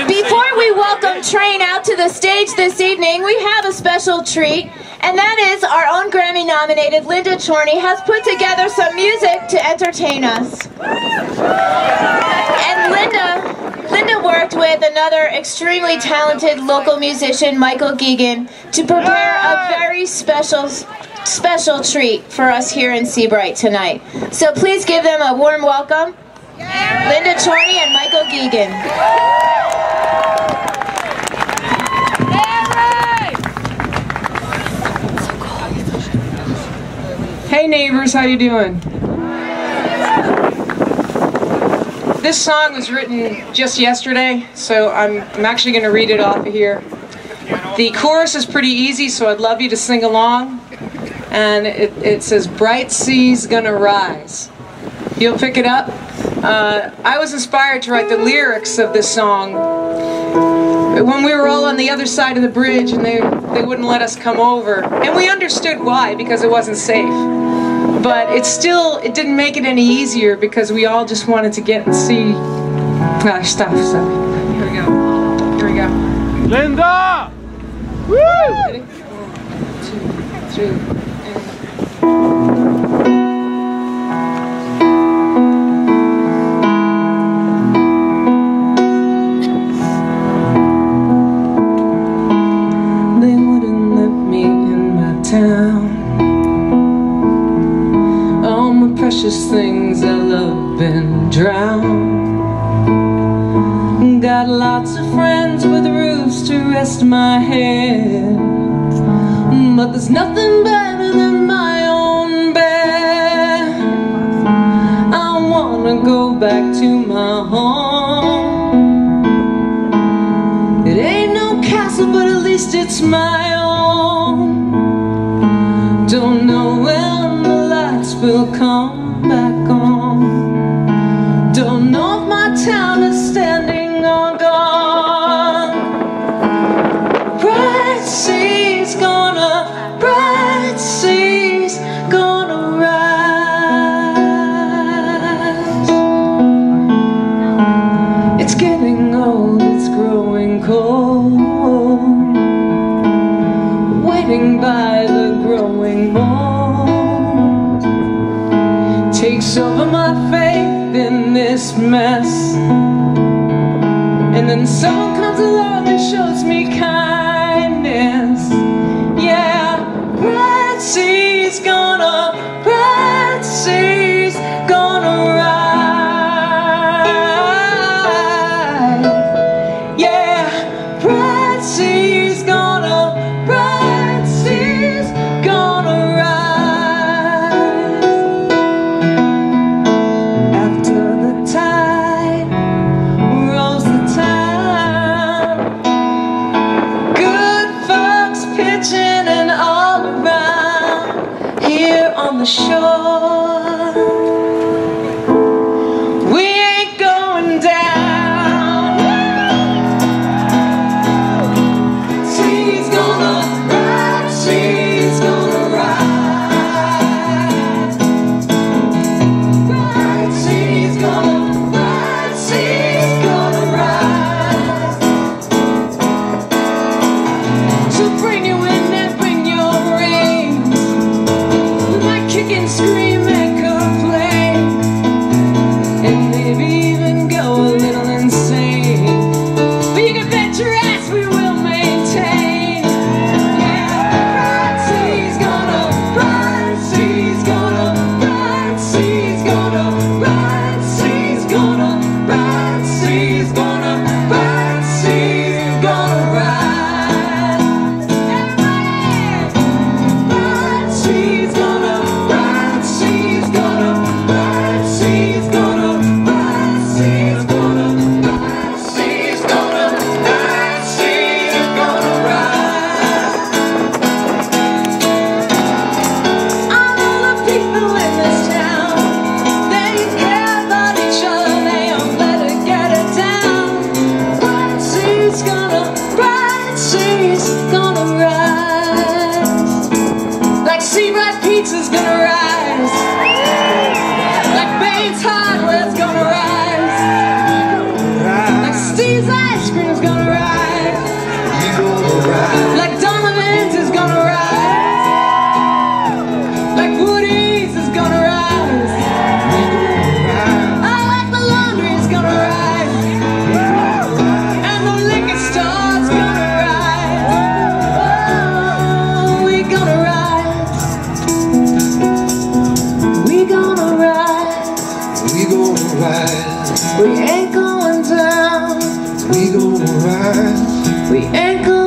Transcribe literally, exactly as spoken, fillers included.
Before we welcome Train out to the stage this evening, we have a special treat, and that is our own Grammy-nominated Linda Chorney has put together some music to entertain us. And Linda, Linda worked with another extremely talented local musician, Michael Ghegan, to prepare a very special, special treat for us here in Seabright tonight. So please give them a warm welcome. Linda Chorney and Michael Ghegan. Hey neighbors, how you doing? This song was written just yesterday, so I'm, I'm actually going to read it off of here. The chorus is pretty easy, so I'd love you to sing along. And it, it says, "Bright sea's gonna rise." You'll pick it up. Uh, I was inspired to write the lyrics of this song when we were all on the other side of the bridge and they, they wouldn't let us come over. And we understood why, because it wasn't safe. But it still, it didn't make it any easier because we all just wanted to get and see. Ah, stop, stop. Here we go. Here we go. Linda! Woo! Ready? One, two, three, and... Precious things I love been drowned. Got lots of friends with roofs to rest my head, but there's nothing better than my own bed. I wanna go back to my home. It ain't no castle, but at least it's my own. Don't know when the lights will come back on. Don't know if my town is standing or gone. Bright sea's gonna, bright sea's gonna rise. It's getting old, it's growing cold, waiting by the growing mold. Takes over my faith in this mess, and then someone comes along and shows me kindness. Yeah, bright sea's gonna, bright sea's gonna rise. Yeah, bright sea's gonna, bright sea's gonna rise. On the shore, we ain't going down. Sea's gonna rise, sea's gonna rise. Bright sea's gonna, bright sea's gonna rise. So bring your wind and bring your rain, kicking, screaming. we gon' rise. We ain't gonna